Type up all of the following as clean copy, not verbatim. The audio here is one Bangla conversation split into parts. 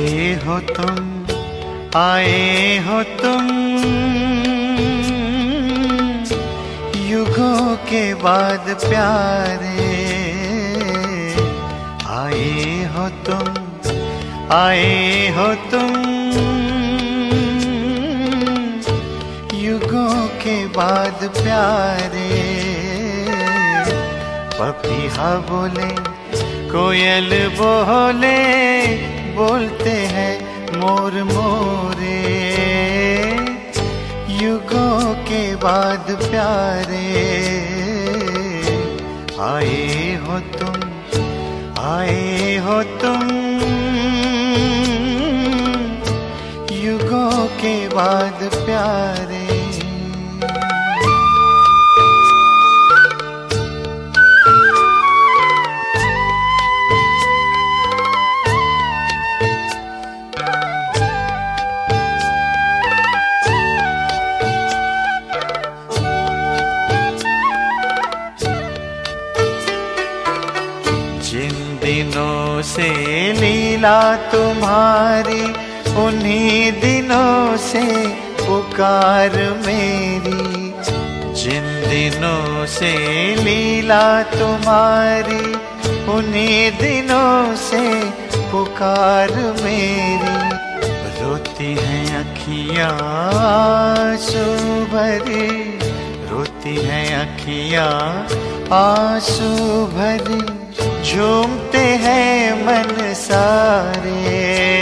आए हो तुम युगों के बाद प्यारे, आए हो तुम युगों के बाद प्यारे। पपीहा बोले कोयल बोले, बोलते हैं मोर मोरे, युगों के बाद प्यारे। आए हो तुम युगों के बाद प्यारे। से लीला तुम्हारी, उन्हीं दिनों से पुकार मेरी। जिन दिनों से लीला तुम्हारी, उन्हीं दिनों से पुकार मेरी। रोती हैं अखियाँ आंसू भरी, रोती हैं अखियाँ आंसू भरी। झूमते हैं मन सारे,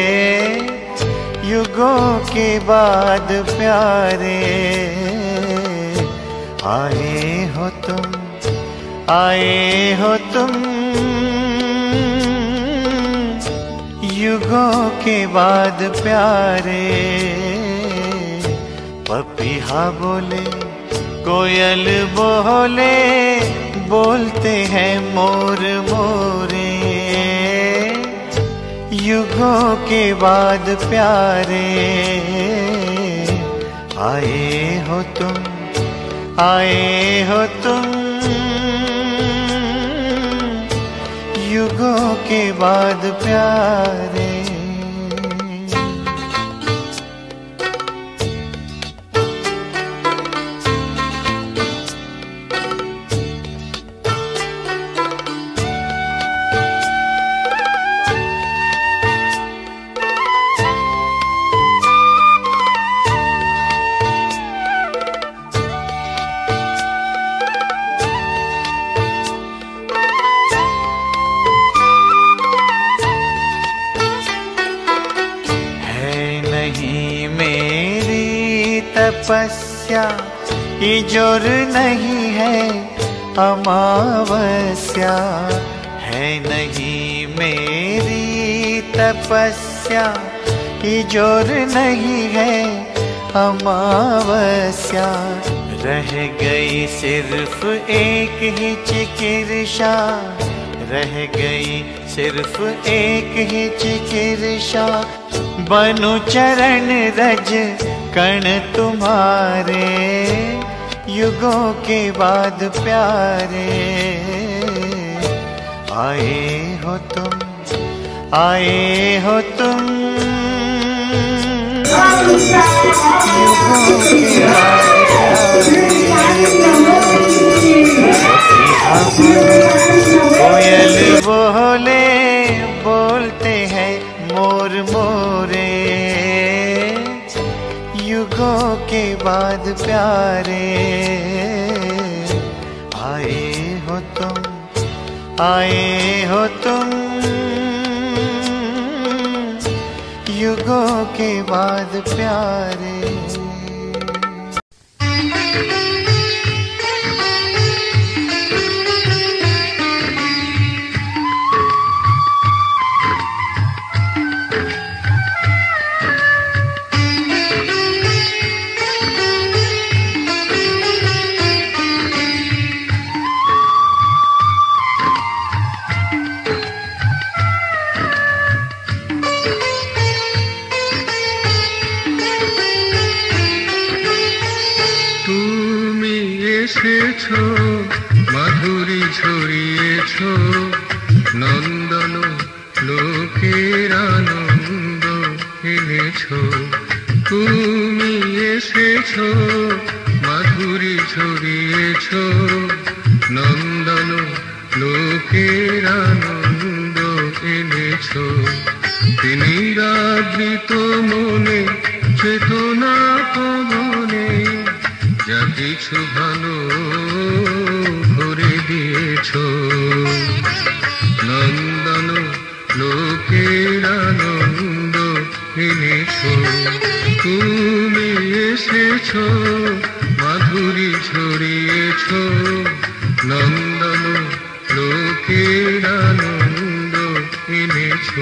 युगों के बाद प्यारे। आए हो तुम युगों के बाद प्यारे। पपीहा बोले कोयल बोले, बोलते हैं मोर मोरे, युगों के बाद प्यारे। आए हो तुम युगों के बाद प्यारे। तपस्या इजोर नहीं है अमावस्या, है नहीं मेरी तपस्या इजोर नहीं है अमावस्या। रह गई सिर्फ एक ही चिकित्सा, रह गई सिर्फ एक ही चिकित्सा। बनु चरण रज कण तुम्हारे, युगों के बाद प्यारे। आए हो तुम युगों के बाद कोयल बोले, बोलते हैं मोर मोरे, युगों के बाद प्यारे। आए हो तुम युगों के बाद प्यारे। এসেছো মাধুরী ছড়িয়েছো নন্দন লোকের আনন্দ এনেছো, তুমি এসেছো, মাধুরী ছড়িয়েছো, নন্দন লোকের আনন্দ এনেছো। তিনি রাবৃত মনে চেতনা পবনে যা কিছু ভালো ভরে দিয়েছো, নন্দন লোকের আনন্দ এনেছো, তুমি এসেছো, মাধুরী ছড়িয়েছো, নন্দন লোকের আনন্দ এনেছো।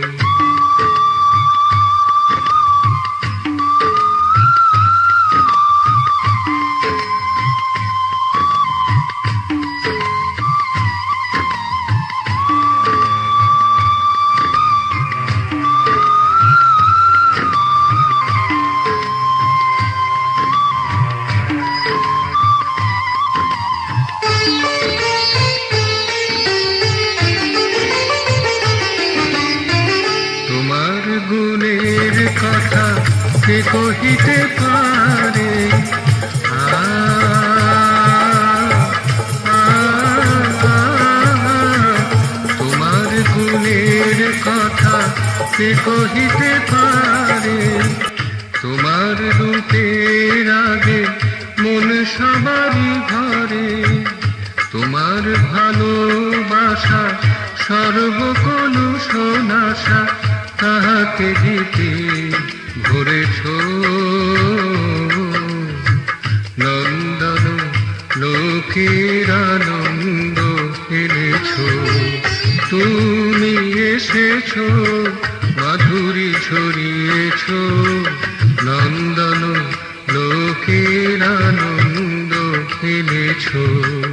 গুণের কথা কে কহিতে পারে, তোমার গুণের কথা কে কহিতে পারে, তোমার রূপের আগে মন সবারই ঘরে, তোমার ভালোবাসা সর্বকলুষ নাশা তাহাকে দিতে ভরেছো, নন্দন লোকের আনন্দ এনেছো, তুমি এসেছো, মাধুরী ছড়িয়েছো, নন্দন লোকের আনন্দ এনেছো।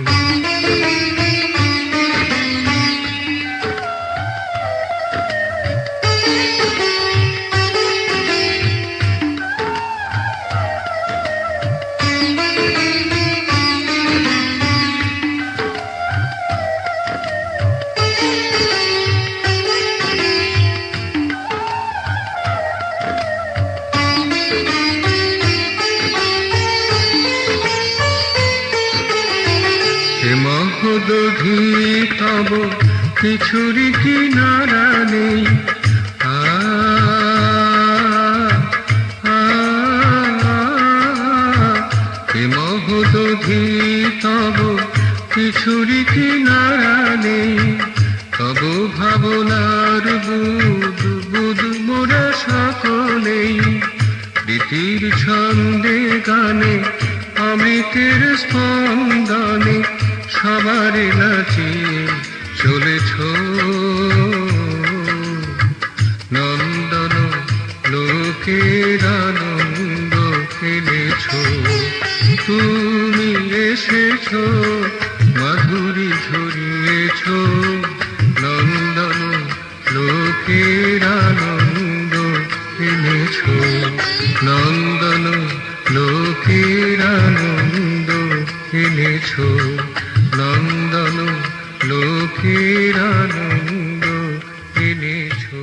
মহোদধি তব কিছুরই কিনারা নেই, মহোদধি তব কিছুরই কিনারা নেই, তব ভাবনার বুদ বুদ মোরা সকলেই, প্রীতির ছন্দে গানে অমৃতের স্পন্দনে সবারে নাচিয়ে চলেছো, নন্দন লোকের আনন্দ এনেছো, তুমি এসেছো, মাধুরী ছড়িয়েছো, নন্দন লোকের আনন্দ এনেছো, নন্দন লোকের আনন্দ এনেছো, নন্দন লোকের আনন্দ এনেছো।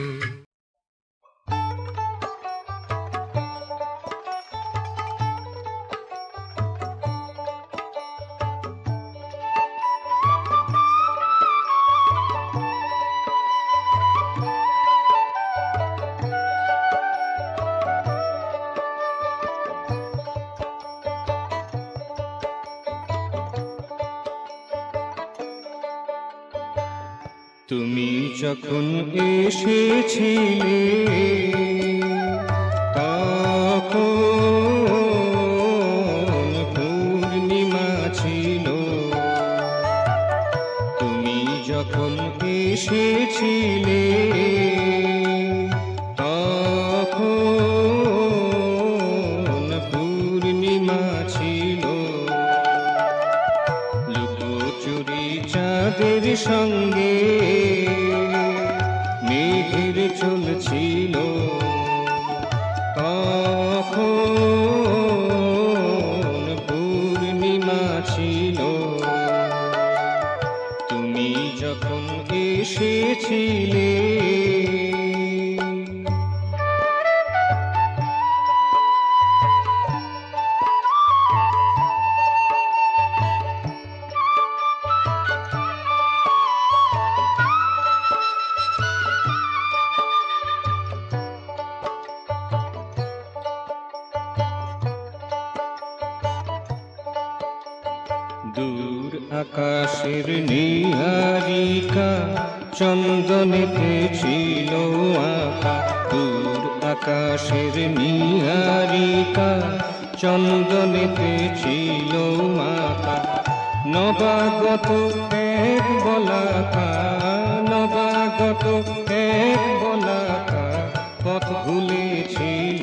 তুমি যখন এসেছিলে তখন পূর্ণিমা ছিল, তুমি যখন এসেছিলে তখন পূর্ণিমা ছিল, লুকোচুরি চাঁদের সঙ্গে মেঘের চলছিল, তখন পূর্ণিমা ছিল, তুমি যখন এসেছিলে। দূর আকাশের নীহারিকা চন্দনেতে ছিল আঁকা, দূর আকাশের নীহারিকা চন্দনেতে ছিল আঁকা। নবাগত এক বলাকা, নবাগত এক বলাকা পথ ভুলেছিল,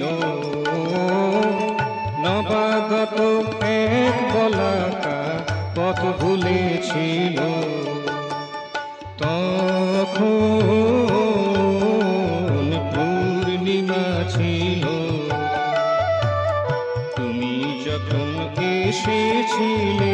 নবাগত এক বলাকা পথ ভুলেছিল। তখন পূর্ণিমা ছিল, তুমি যখন এসেছিলে।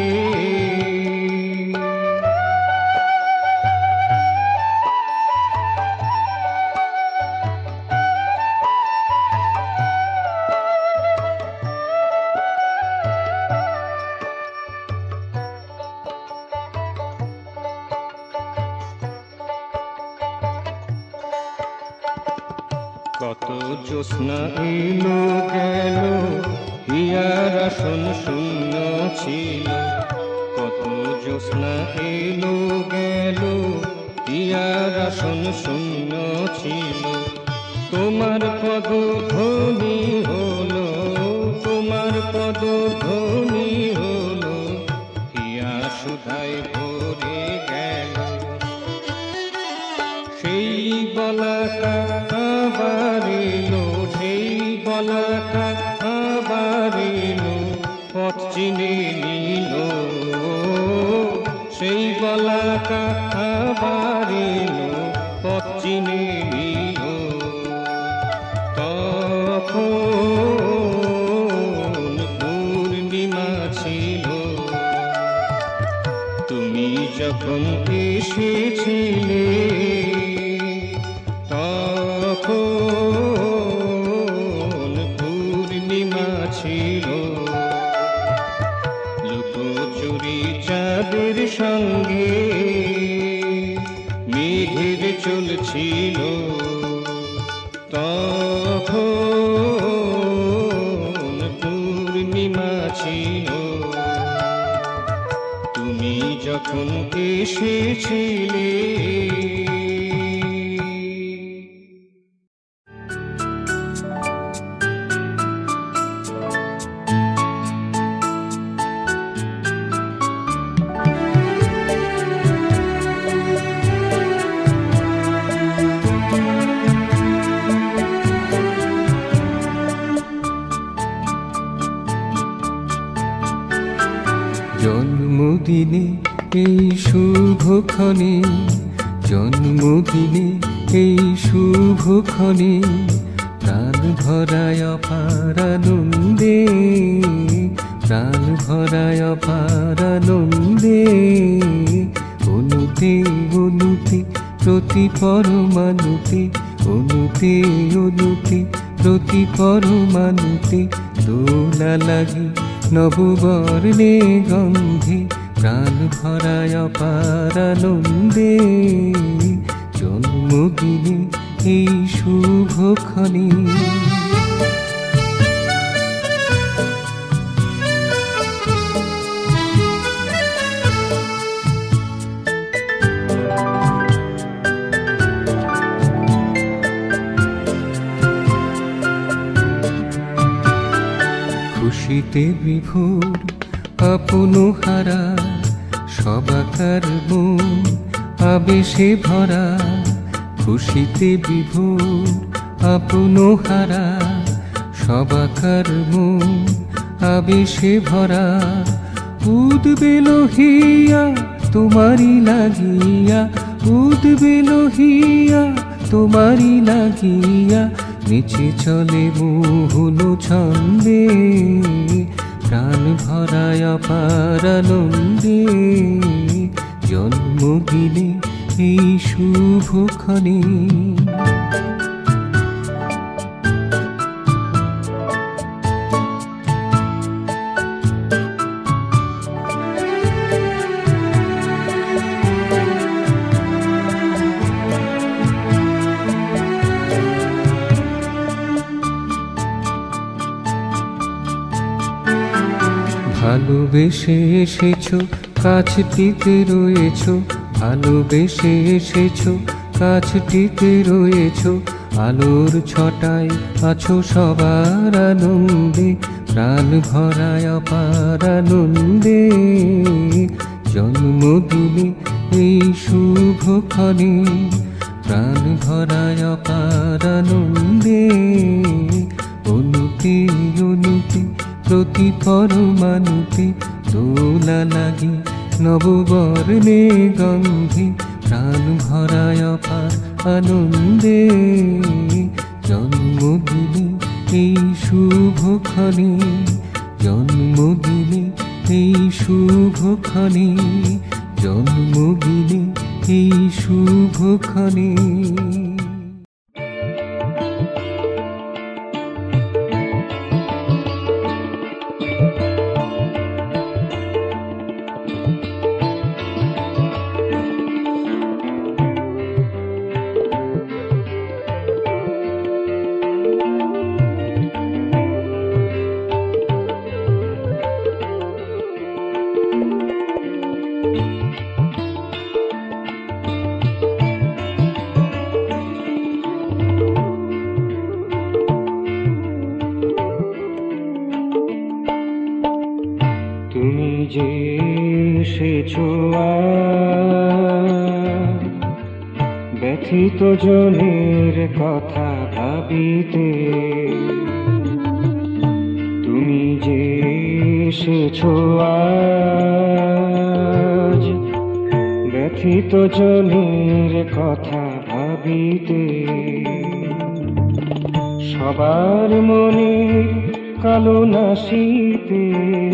কত জ্যোৎস্না এলো গেল, হিয়ার আসন শূন্য ছিল। কত জ্যোৎস্না এলো গেল, হিয়ার আসন শূন্য ছিল। তোমার পদধ্বনি হলো, তোমার পদধ্বনি হলো, হিয়া সুধায় ভরে গেল। সেই বলাকা আবার এলো, সেই বলাকা আবার এলো, পথ চিনে নিল। সেই বলাকা আবার এলো, পথ চিনে নিল। তখন পূর্ণিমা ছিল, তুমি যখন এসেছিলে। তখন পূর্ণিমা ছিল, লুকোচুরি চাঁদের সঙ্গে মেঘের চলছিল। তখন পূর্ণিমা ছিল, তুমি যখন এসেছিলে। জন্মদিনে এই শুভক্ষণে, জন্মদিনে এই শুভক্ষণে, প্রাণ ভরায় অপার আনন্দে, প্রাণ ভরায় অপার আনন্দে। অনুতে অনুতে প্রতি পরমাণুতে, অনুতে অনুতে প্রতি পরমাণুতে দোলা লাগে নববর্ণে গন্ধে, প্রাণ ভরায় অপার আনন্দে। জন্মদিনে এই শুভক্ষণে, খুশিতে বিভোর আপন হারা, সবাকার মন আবেশে ভরা। খুশিতে বিভোর আপন হারা, সবাকার মন আবেশে ভরা। উদবে লোহিয়া তোমারি লাগিয়া, উদবে লোহিয়া তোমারি লাগিয়া। নিচে চলে মোহন ছন্দে, প্রাণ ভরায় অপার আনন্দে। জন্মদিনে এই শুভক্ষণে, ভালোবেসে এসেছো কাছটিতে রয়েছ, ভালোবেসে এসেছ, কাছটিতে রয়েছ, আলোর ছটায় আছো সবার আনন্দে, প্রাণ ভরায় অপার আনন্দে। জন্মদিনে এই শুভক্ষণে প্রাণ ভরায় অপার আনন্দে। অনুতে অনুতে প্রতি পরমাণুতে দোলা লাগে নববর্ণে গন্ধে, প্রাণ ভরায় অপার আনন্দে। জন্মদিনে এই শুভক্ষণে, জন্মদিনে এই শুভক্ষণে, জন্মদিনে এই শুভক্ষণে। তুমি যে এসেছো আজ, ব্যথিত জনের কথা ভাবিতে। তুমি যে এসেছো আজ, ব্যথিত জনের কথা ভাবিতে। সবার মনে কালো নাশিতে,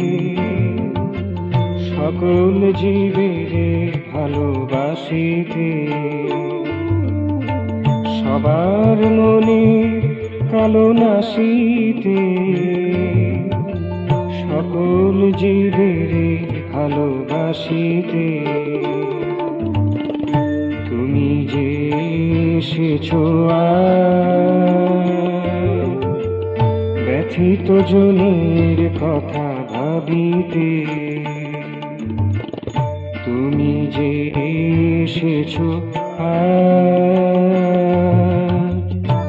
সকল জীবের ভালোবাসিতে। সবার মনে কালো নাশিতে, সকল জীবের ভালোবাসিতে। তুমি যে এসেছো আজ, ব্যথিত জনের কথা ভাবিতে। তুমি যে এসেছো আজ।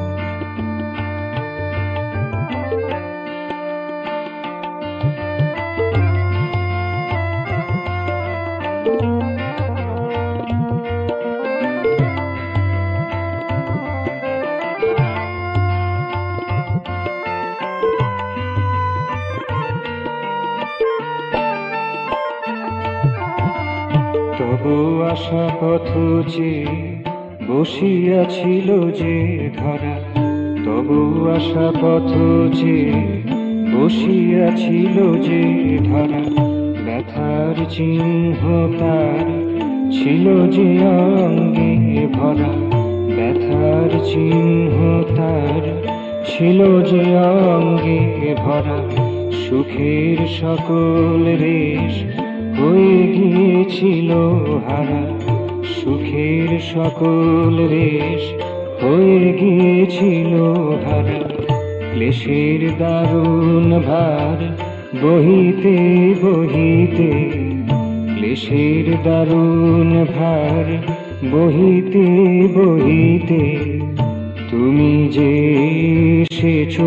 তবু আশা পথ চেয়ে বসিয়াছিল যে ধরা, তবু আশা পথ চেয়ে বসিয়াছিল যে ধরা। ব্যথার চিহ্ন তার ছিল যে অঙ্গে ভরা, ব্যথার চিহ্ন তার ছিল যে অঙ্গে ভরা। সুখের সকল রেশ হয়ে গিয়েছিল হারা, সুখের সকল রেশ হয়ে গিয়েছিল হারা। ক্লেশের দারুণ ভার বহিতে বহিতে, ক্লেশের দারুণ ভার বহিতে বহিতে। তুমি যে এসেছো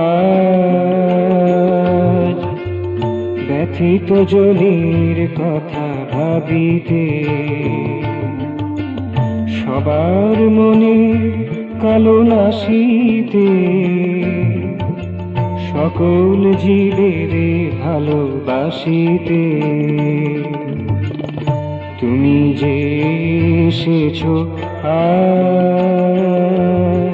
আজ, ব্যথিত জনের কথা ভাবিতে। সবার মনে কালো নাশিতে, সকল জীবের ভালোবাসিতে। তুমি যে এসেছো আজ।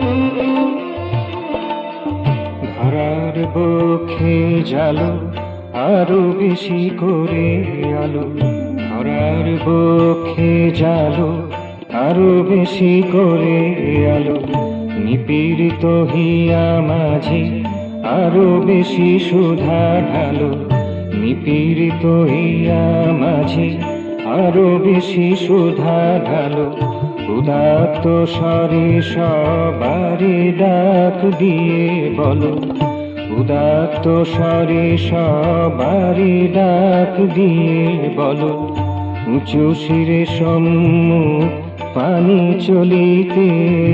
বক্ষে জালো আরো বেশি করে আলো ধরার বক্ষে জালো, আরো বেশি করে আলো নিপীড়িত হিয়া মাঝে, আরো বেশি সুধা ঢালো নিপীড়িত হিয়া মাঝে, আরো বেশি সুধা ঢালো। উদাত্ত স্বরে সবারে ডাক দিয়ে বলো, উদাত্ত স্বরে সবারে ডাক দিয়ে বলো, উঁচু শিরে সম্মুখ পানি চলিতে,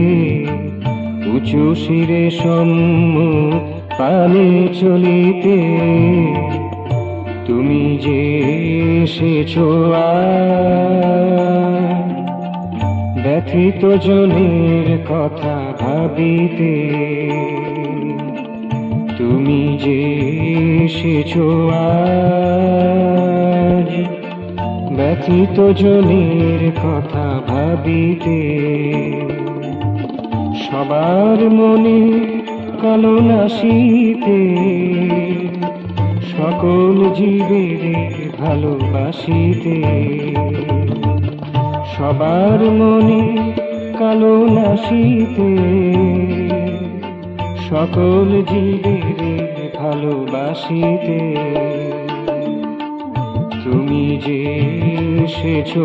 উঁচু শিরে সম্মুখ পানি চলিতে, তুমি যে এসেছো ব্যথিত জনের কথা ভাবিতে, তুমি যে এসেছো আজ ব্যথিত জনের কথা ভাবিতে। সবার মনে কালো নাশিতে, সকল জীবের ভালোবাসিতে, সবার মনে কালো নাশিতে, সকল জীবের ভালোবাসিতে, তুমি যে এসেছো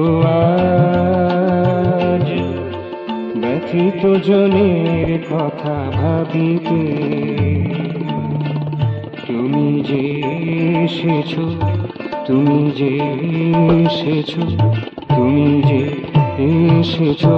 আজ ব্যথিত জনের কথা ভাবিতে, তুমি যে এসেছো, তুমি যে এসেছো, তুমি যে এসেছো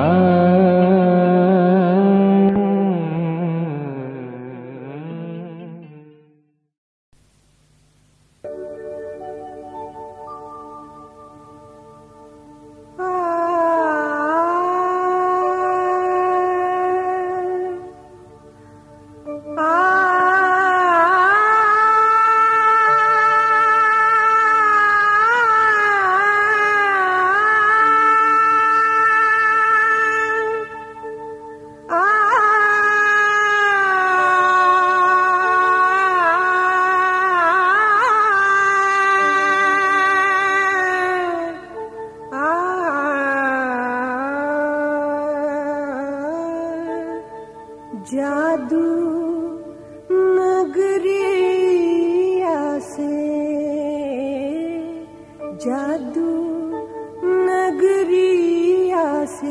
जादू नगरिया से, जादू नगरिया से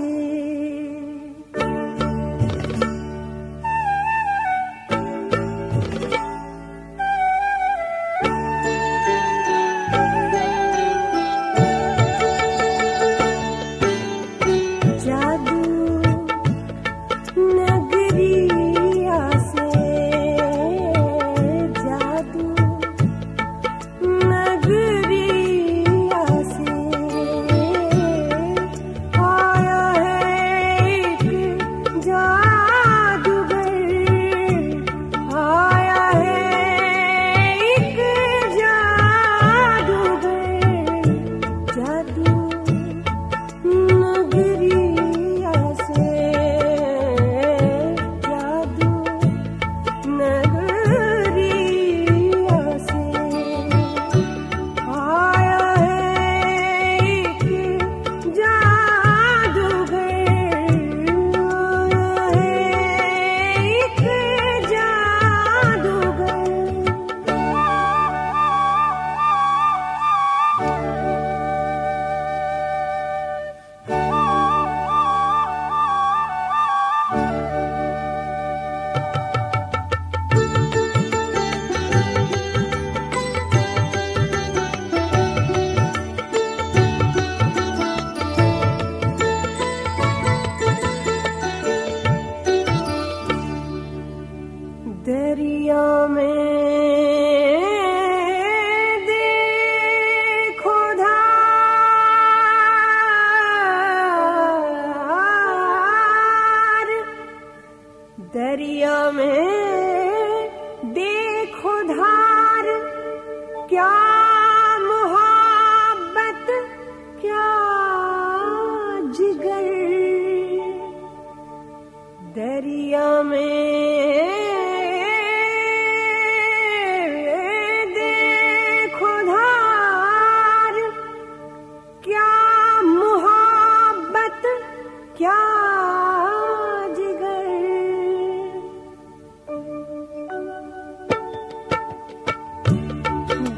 दरिया में देखो धार, क्या मोहब्बत क्या जिगर, दरिया में देखो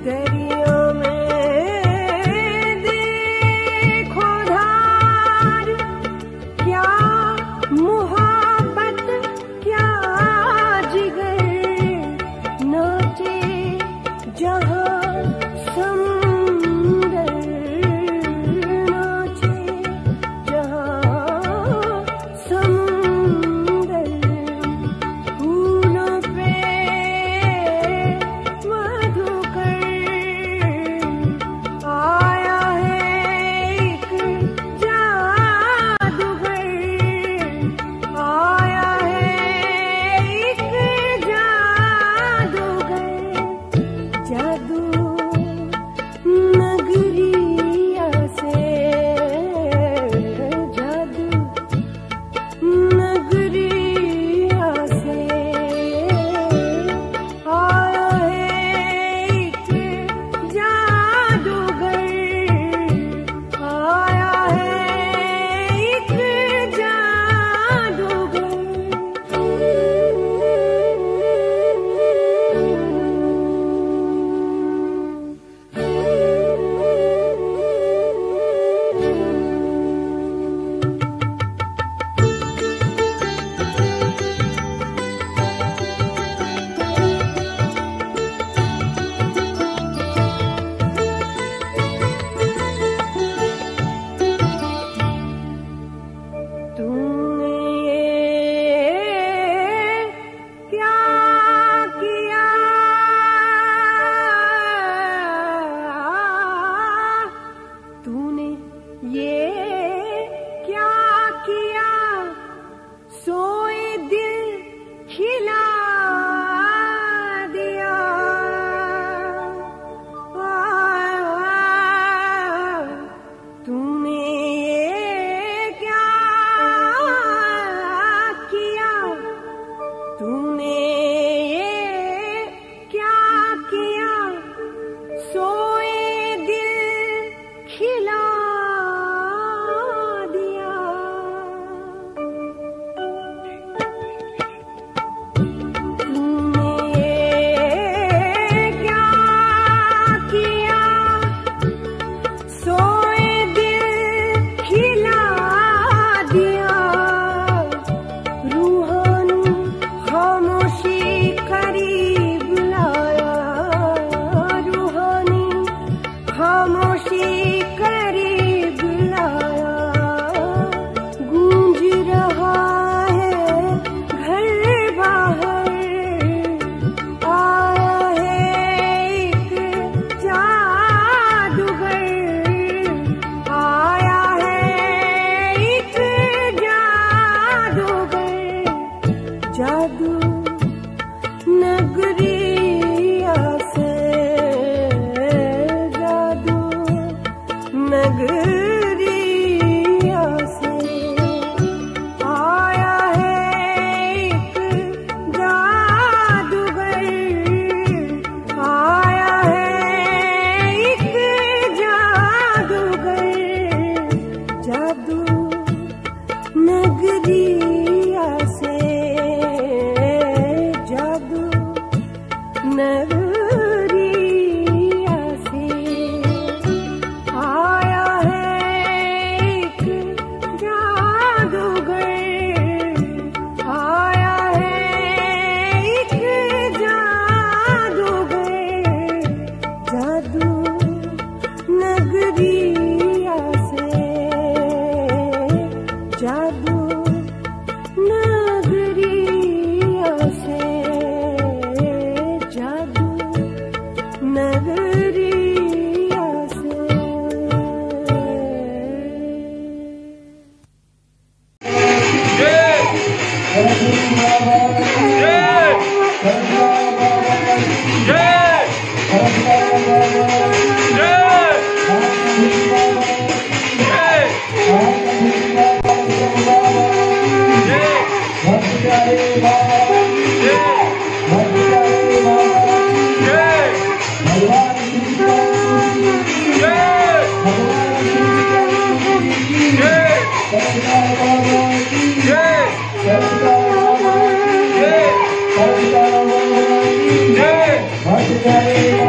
Yeah.